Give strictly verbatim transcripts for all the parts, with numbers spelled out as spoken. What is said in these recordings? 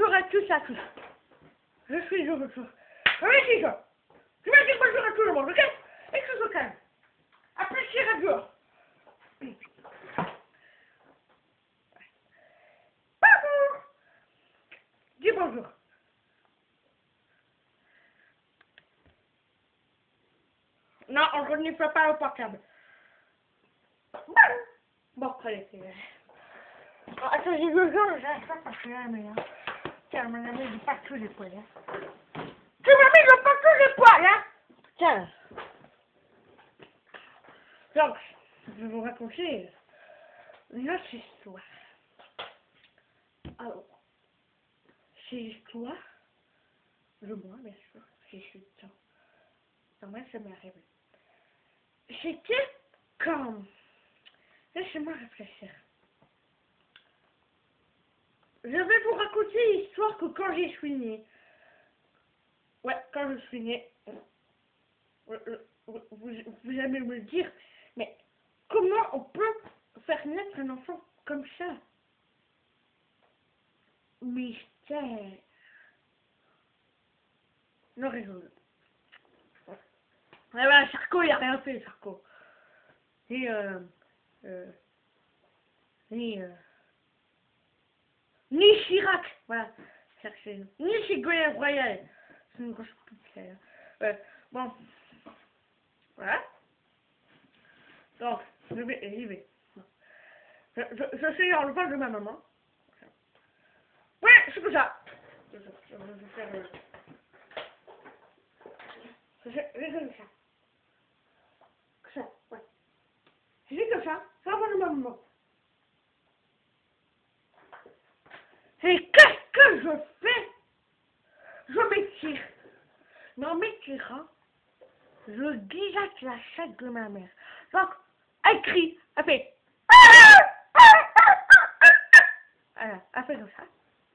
bonjour à tous et à tous. Je suis de retour. Oui, c'est ça. Je vais dire bonjour à tout le monde, ok? Et que ce soit calme. À plus, c'est radio. Bonjour. Dis bonjour. Non, on ne renifle pas au portable. Bon, allez, c'est vrai. Oh, attends, j'ai besoin, j'ai ça parce que là, mais là. Tiens, on m'a mis de partout les poils, hein. Tu m'as mis de partout les poils, hein. Tiens. Donc, je vais vous raconter une autre histoire. Alors, c'est l'histoire de moi, bien sûr, si je suis dedans. Non, moi, ça m'est arrivé. C'était comme... Laissez-moi réfléchir. Je vais vous raconter l'histoire que quand je suis née. Ouais, quand je suis née. Vous, vous, vous allez me dire, mais comment on peut faire naître un enfant comme ça? Mystère. Non, raison. Ah ben, Sarko, il a rien fait, Sarko. Et euh... euh ni euh... Ni Chirac, voilà. Cherchez. Ni Ségolène Royal. C'est une grosse pute, là. Ouais, bon. Voilà. Donc, je vais, j'y vais. Je, je, je suis dans le ventre de ma maman. Ouais, c'est comme ça. Je, je, je, je vais faire... Euh... Je fais comme ça. Comme ça, ouais. Je fais comme ça, ça va de ma maman. Et qu'est-ce que je fais? Je m'étire. Mais en m'étirant, je dilate la chatte de ma mère. Donc, elle crie, elle fait... Voilà, elle fait comme ça.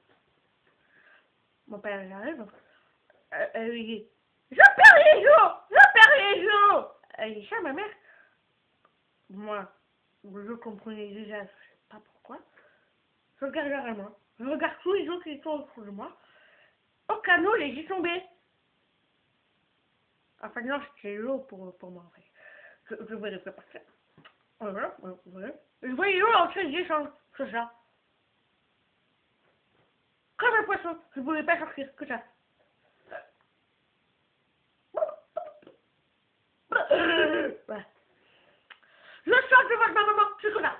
Mon père il arrive, donc, elle, elle lui dit... Je perds les os! Je perds les os! Elle dit ça à ma mère. Moi, je comprenais déjà, je sais pas pourquoi. Je regarde vraiment. Je regarde tous les gens qui sont autour de moi. Au canot, les j'ai tombés. Enfin non, c'était l'eau pour, pour moi en fait. Je, je voyais pas partir. Voilà, voilà. Je voyais l'eau en train de descendre. C'est ça. Comme un poisson. Je voulais pas sortir, que ça. Voilà. Je sors devant ma maman, c'est comme ça.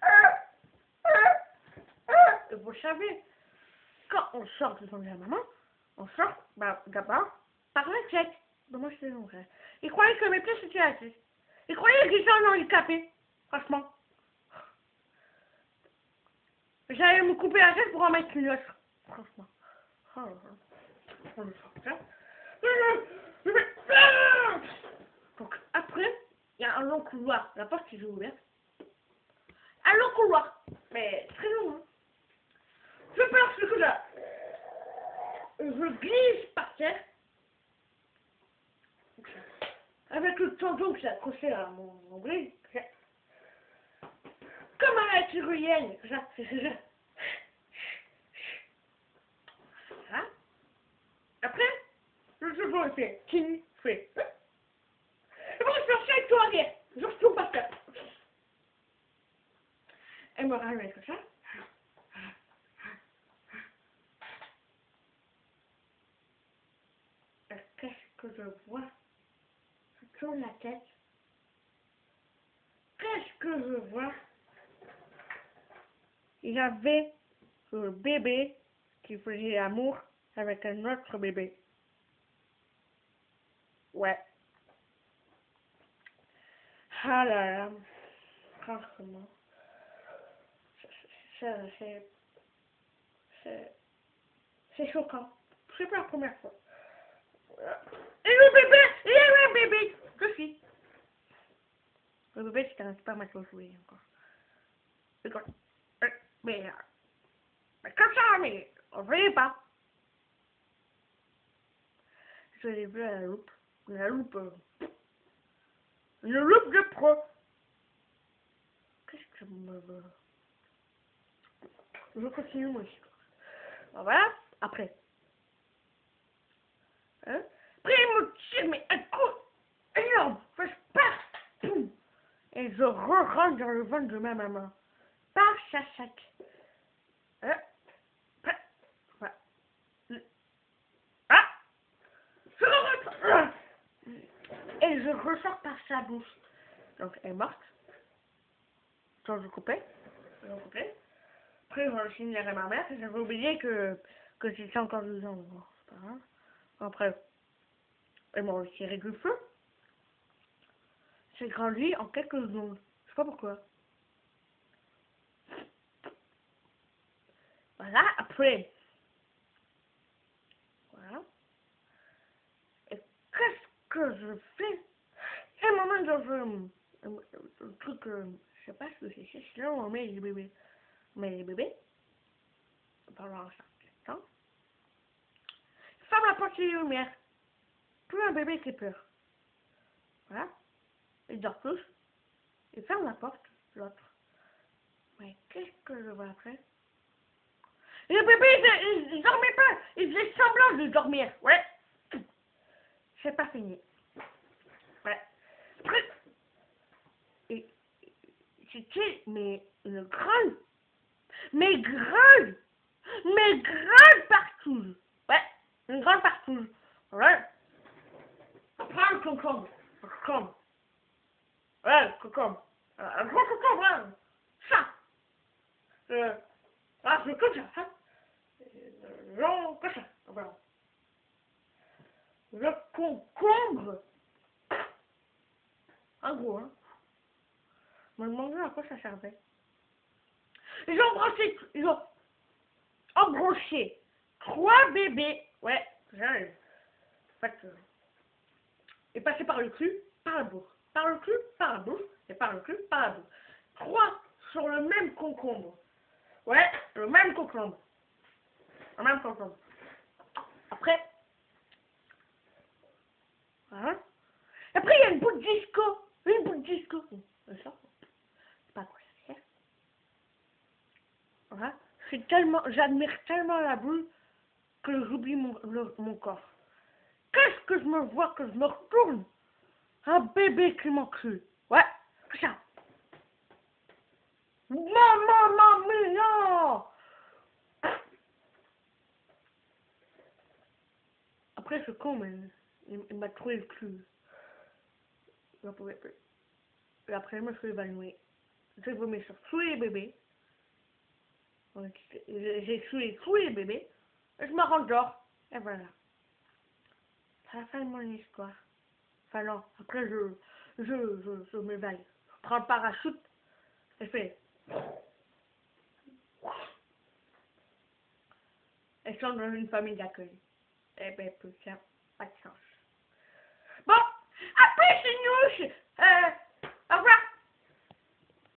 Et vous savez, quand on sort devant ma maman, on sort bah, d'abord par la tête. Bah, moi, c'est mon frère. Ils croyaient que mes pieds c'était la tête. Ils croyaient qu'ils étaient handicapés. Franchement. J'allais me couper la tête pour en mettre une autre. Franchement. Oh, on le sort ça. Donc après, il y a un long couloir. La porte est ouverte. Un long couloir. Mais très long. Hein. Je perds ce que là. Je glisse par terre. Avec le tendon que j'ai accroché à mon onglet. Comme à la tyrolienne. Ça, c'est ça. Hein? Après, le second effet, qui fait. Et bon, je cherche avec toi arrière. Je retourne par terre. Elle me ramène comme ça. Qu'est-ce que je vois? Je tourne la tête. Qu'est-ce que je vois? Il y avait le bébé qui faisait l'amour avec un autre bébé. Ouais. Ah là là. Franchement. C'est... C'est... C'est choquant. C'est pas la première fois. Et le bébé! Il y a un bébé! Que si? Le bébé, c'était un spermatozoïde encore. D'accord. Mais, mais comme ça, mais on ne voyait pas. Je l'ai vu à la loupe. La loupe. Euh, une loupe de pro. Qu'est-ce que je me veux? Je continue mon histoire. Voilà. Après. Hein? Après, il me tire, mais un coup énorme. Je pars. Poum. Et je re-rentre dans le ventre de ma maman. Par chaque sac. Hein? Ah! Je rentre. Et je ressors par sa bouche. Donc, elle est morte. Quand je coupais. Je coupais. Après, je signerai ma mère. J'avais oublié que, que c'était encore deux ans. Bon, c'est pas grave. Après, ils m'ont tiré du feu. J'ai grandi en quelques secondes. Je sais pas pourquoi. Voilà, après. Voilà. Et qu'est-ce que je fais? Et un moment dans un, un, un truc, euh, je sais pas ce que c'est, c'est là où on met les bébés. On met les bébés. Pendant un certain temps. Ferme la porte et les lumières. Plus un bébé qui peur. Voilà. Il dort tous. Il ferme la porte, l'autre. Mais qu'est-ce que je vois après? Le bébé, il, il, il dormait pas. Il faisait semblant de dormir. Ouais. C'est pas fini. Ouais. Après, et c'était mais une grande, mais grande, mais grande partouze. Ouais. Une grande partouze. Ouais. Prends le concombre. Le concombre. Ouais, le concombre. Un gros concombre, hein. Ça. Euh, ah, c'est comme ça, hein. Long que ça. Voilà. Le concombre. En gros, hein. Je me demandais à quoi ça servait. Ils ont broché, ils ont embroché trois bébés. Ouais, j'arrive. En fait, euh, et passé par le cul, par la bouche. Par le cul, par la bouche. Et par le cul, par la bouche. Trois sur le même concombre. Ouais, le même concombre. Le même concombre. Après, voilà. Après, il y a une boule de disco. Une boule de disco. Ça, c'est pas quoi ça sert. Voilà. C'est tellement, j'admire tellement la boule que j'oublie mon, le, mon corps. Qu'est-ce que je me vois que je me retourne? Un bébé qui m'en cru. Ouais, ça. Maman, mamie, non. Après, ce con, mais il, il m'a trouvé le cul. Je n'en pouvais plus. Et après, je me suis évanouie. J'ai vomi sur tous les bébés. J'ai souillé tous les bébés. Et je me rendors. Et voilà. C'est la fin de mon histoire. Enfin non, après je, je, je, je m'éveille. Je prends le parachute et je fais. Et je suis dans une famille d'accueil. Eh ben putain, pas de chance.